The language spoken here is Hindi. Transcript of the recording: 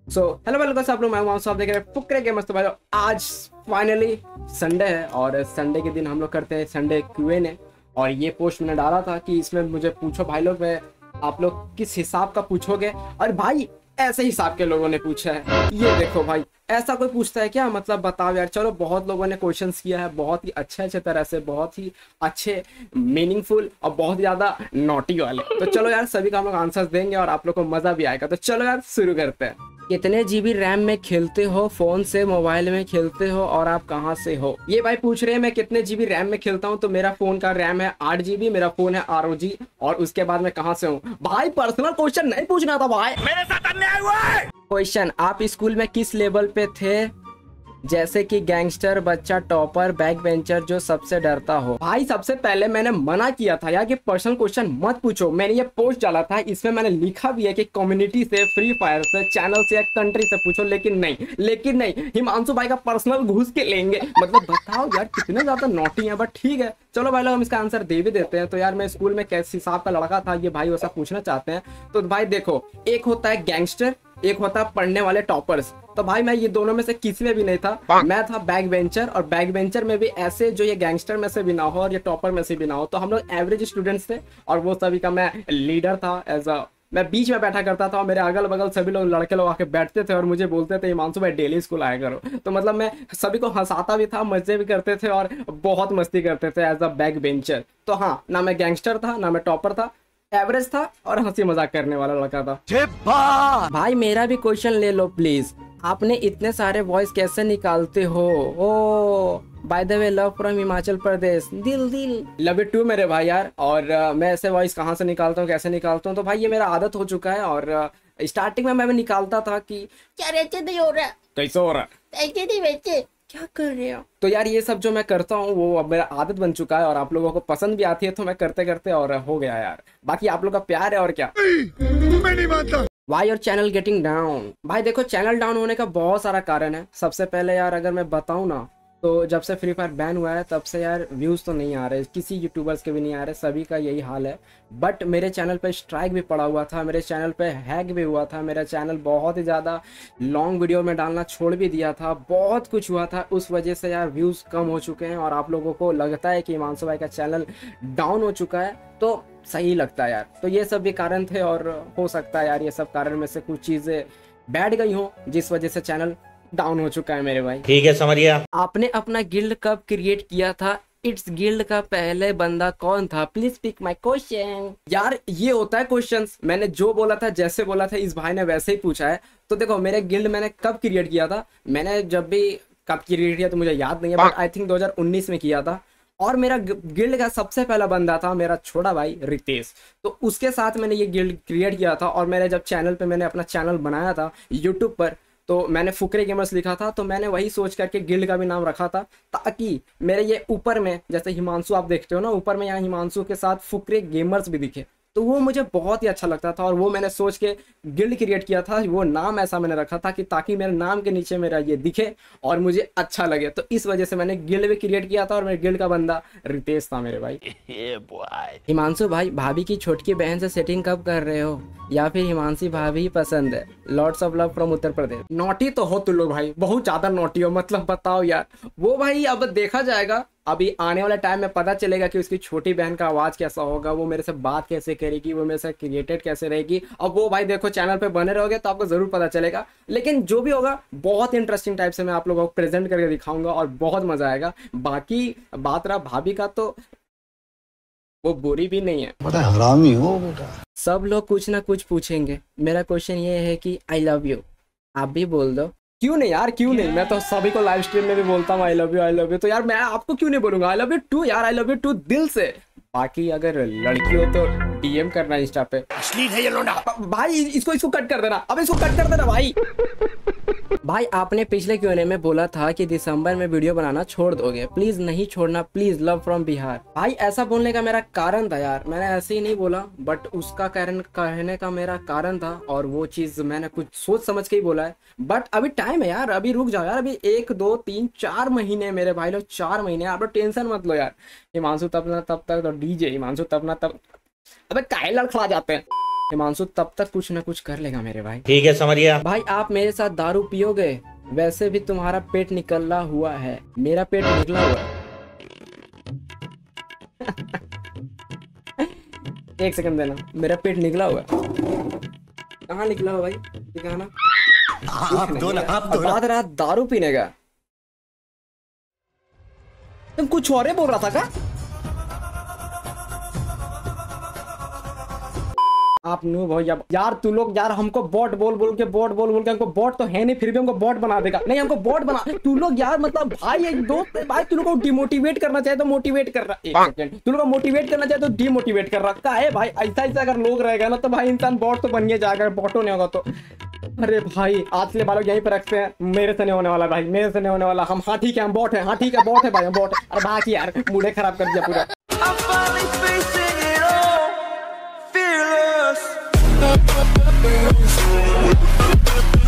हेलो वेलकम सब लोग, मैं आप देख रहे हैं फुकरे गेमर्स। तो भाई आज फाइनली संडे है और संडे के दिन हम लोग करते हैं संडे Q&A। और ये पोस्ट मैंने डाला था कि इसमें मुझे पूछो भाई लोग, मैं आप लोग किस हिसाब का पूछोगे। और भाई ऐसे हिसाब के लोगों ने पूछा है, ये देखो भाई, ऐसा कोई पूछता है क्या? मतलब बताओ यार। चलो बहुत लोगों ने क्वेश्चंस किया है, बहुत ही अच्छे तरह से, बहुत ही अच्छे मीनिंगफुल और बहुत ज़्यादा नॉटी वाले। तो चलो यार सभी का हम लोग आंसर्स देंगे और आप लोग को मजा भी आएगा। तो चलो यार शुरू करते हैं। कितने जीबी रैम में खेलते हो, फोन से मोबाइल में खेलते हो और आप कहाँ से हो? ये भाई पूछ रहे हैं मैं कितने जीबी रैम में खेलता हूँ। तो मेरा फोन का रैम है 8 GB, मेरा फोन है ROG। और उसके बाद मैं कहाँ से हूँ भाई, पर्सनल क्वेश्चन नहीं पूछना था भाई, मेरे साथ अन्याय हुआ है। क्वेश्चन, आप स्कूल में किस लेवल पे थे? जैसे कि गैंगस्टर, बच्चा, टॉपर, बैक बेंचर, जो सबसे डरता हो। भाई सबसे पहले मैंने मना किया था यार कि पर्सनल क्वेश्चन मत पूछो। मैंने ये पोस्ट डाला था, इसमें मैंने लिखा भी है कि कम्युनिटी से, फ्री फायर से, चैनल से या कंट्री से पूछो। लेकिन नहीं, हिमांशु भाई का पर्सनल घुस के लेंगे। मतलब बताओ यार कितने ज्यादा नॉटी है। बट ठीक है चलो भाई लोग, हम इसका आंसर दे भी देते हैं। तो यार मैं स्कूल में किस हिसाब का लड़का था, ये भाई वैसा पूछना चाहते हैं। तो भाई देखो, एक होता है गैंगस्टर, एक होता है पढ़ने वाले टॉपर्स। तो भाई मैं ये दोनों में से किसी में भी नहीं था। मैं था बैक बेंचर, और बैक बेंचर में भी ऐसे जो ये गैंगस्टर में से भी ना हो और ये टॉपर में से भी ना हो। तो हम लोग एवरेज स्टूडेंट्स थे और वो सभी का मैं लीडर था। मैं बीच में बैठा करता था और मेरे अगल बगल सभी लोग लड़के लोग आके बैठते थे और मुझे बोलते थे हिमांशु भाई डेली स्कूल आया करो। तो मतलब मैं सभी को हंसाता भी था, मजे भी करते थे और बहुत मस्ती करते थे एज अ बैक बेंचर। तो हाँ, ना मैं गैंगस्टर था ना मैं टॉपर था, एवरेज था और हंसी मजाक करने वाला लड़का था। भाई मेरा भी क्वेश्चन ले लो प्लीज। आपने इतने सारे वॉइस कैसे निकालते हो? Oh by the way, love from Himachal Pradesh, दिल दिल लव इट टू मेरे भाई यार। और मैं ऐसे वॉइस कहाँ से निकालता हूँ, कैसे निकालता हूँ? तो भाई ये मेरा आदत हो चुका है। और स्टार्टिंग में मैं निकालता था कि क्या रेचे नहीं हो रहा, कैसे हो रहा, ऐसे नहीं वैसे क्या कर रहे हो। तो यार ये सब जो मैं करता हूँ वो अब मेरा आदत बन चुका है और आप लोगों को पसंद भी आती है। तो मैं करते करते और हो गया यार। बाकी आप लोग का प्यार है और क्या। मैं नहीं मानता। Why your channel getting down? भाई देखो, चैनल डाउन होने का बहुत सारा कारण है। सबसे पहले यार अगर मैं बताऊँ ना, तो जब से फ्री फायर बैन हुआ है तब से यार व्यूज़ तो नहीं आ रहे, किसी यूट्यूबर्स के भी नहीं आ रहे, सभी का यही हाल है। बट मेरे चैनल पे स्ट्राइक भी पड़ा हुआ था, मेरे चैनल पे हैक भी हुआ था, मेरा चैनल बहुत ही ज़्यादा लॉन्ग वीडियो में डालना छोड़ भी दिया था, बहुत कुछ हुआ था। उस वजह से यार व्यूज़ कम हो चुके हैं और आप लोगों को लगता है कि हिमांशु भाई का चैनल डाउन हो चुका है, तो सही लगता है यार। तो ये सब भी कारण थे और हो सकता है यार ये सब कारण में से कुछ चीज़ें बैठ गई हों जिस वजह से चैनल डाउन हो चुका है मेरे भाई। ठीक है, समझिए। आपने अपना गिल्ड कब क्रिएट किया था? इट्स गिल्ड का पहले बंदा कौन था? Please pick my question. यार ये होता है क्वेश्चंस, मैंने जो बोला था, जैसे बोला था, इस भाई ने वैसे ही पूछा है। तो देखो, मेरे गिल्ड मैंने कब क्रिएट किया था, मैंने जब भी कब क्रिएट किया तो मुझे याद नहीं है, बट आई थिंक 2019 में किया था। और मेरा गिल्ड का सबसे पहला बंदा था मेरा छोटा भाई रितेश। तो उसके साथ मैंने ये गिल्ड क्रिएट किया था। और मेरे जब चैनल पे मैंने अपना चैनल बनाया था यूट्यूब पर, तो मैंने फुकरे गेमर्स लिखा था। तो मैंने वही सोच करके गिल्ड का भी नाम रखा था, ताकि मेरे ये ऊपर में जैसे हिमांशु आप देखते हो ना, ऊपर में यहाँ हिमांशु के साथ फुकरे गेमर्स भी दिखे, तो वो मुझे बहुत ही अच्छा लगता था। और वो मैंने सोच के गिल्ड क्रिएट किया था, वो नाम ऐसा मैंने रखा था कि ताकि मेरे नाम के नीचे मेरा ये दिखे और मुझे अच्छा लगे। तो इस वजह से मैंने गिल्ड भी क्रिएट किया था और मेरे गिल्ड का बंदा रितेश था मेरे भाई। हिमांशु भाई, भाभी की छोटकी बहन से सेटिंग कब कर रहे हो, या फिर हिमांशी भाभी ही पसंद है? Lords of love from Uttar Pradesh. Naughty तो हो तुम लोग भाई, बहुत ज्यादा नोटी हो। मतलब बताओ यार, वो भाई अब देखा जाएगा, अभी आने वाले टाइम में पता चलेगा कि उसकी छोटी बहन का आवाज कैसा होगा, वो मेरे से बात कैसे करेगी, वो मेरे से क्रिएटेड कैसे रहेगी। अब वो भाई देखो, चैनल पे बने रहोगे तो आपको जरूर पता चलेगा। लेकिन जो भी होगा बहुत इंटरेस्टिंग टाइप से मैं आप लोगों को प्रेजेंट करके दिखाऊंगा और बहुत मजा आएगा। बाकी बात रहा भाभी का, तो वो बुरी भी नहीं है, बड़ा हरामी हो बेटा। सब लोग कुछ ना कुछ पूछेंगे। मेरा क्वेश्चन ये है कि आई लव यू, आप भी बोल दो। क्यों नहीं यार, क्यों नहीं, मैं तो सभी को लाइव स्ट्रीम में भी बोलता हूँ I love you, I love you. तो यार मैं आपको क्यों नहीं बोलूंगा? आई लव यू टू यार, आई लव यू टू दिल से। बाकी अगर लड़की हो तो DM करना इंस्टा पे। अश्लील है ये लोंडा। भाई इसको कट कर देना, अब इसको कट कर देना भाई। भाई आपने पिछले Q&A में बोला था कि दिसंबर में वीडियो बनाना छोड़ दोगे, प्लीज नहीं छोड़ना प्लीज, लव फ्रॉम बिहार। भाई ऐसा बोलने का मेरा कारण था यार, मैंने ऐसे ही नहीं बोला, बट उसका कारण कहने का मेरा कारण था और वो चीज मैंने कुछ सोच समझ के ही बोला है। बट अभी टाइम है यार, अभी रुक जाओ यार, अभी 1 2 3 4 महीने मेरे भाई लोग, 4 महीने, आप लोग टेंशन मत लो यार। हिमांशु तब ना तब तक तो DJ हिमांशु तब ना तब, अबे काहे लड़खड़ा जाते हैं। हिमांशु तब तक कुछ ना कुछ कर लेगा मेरे भाई। ठीक है, समझ गया। भाई आप मेरे साथ दारू पियोगे? वैसे भी तुम्हारा पेट निकला हुआ है, मेरा पेट निकला हुआ है। एक सेकंड देना, मेरा पेट निकला हुआ है। कहाँ निकला हुआ भाई? दिखाना। आप दो ना, आप दो ना। बात रहा दारू पीने का, तुम कुछ और ही बोल रहा था क्या? आप नो भैया यार, तू लोग यार हमको बॉट बोल बोल के हमको बॉट तो है नहीं, फिर भी हमको बॉट बना देगा। नहीं हमको बॉट बना, तू लोग यार मतलब भाई एक दोस्त है भाई, तू लोग को डिमोटिवेट करना चाहे तो मोटिवेट कर रहा। एक सेकंड, तू लोग को मोटिवेट करना चाहे तो डिमोटिवेट कर रहा है भाई। ऐसा ऐसा अगर लोग रहेगा ना तो भाई इंसान बॉट तो बन जाएगा, बॉटो नहीं होगा तो। अरे भाई आज से बालों यहीं पर रखते हैं, मेरे से नहीं होने वाला भाई, मेरे से नहीं होने वाला। हम हाँ ठीक है, हम बॉट है, हाँ ठीक है बॉट है भाई, हम बॉट है। अरे बाकी यार मूड खराब कर दिया पूरा। Fearless.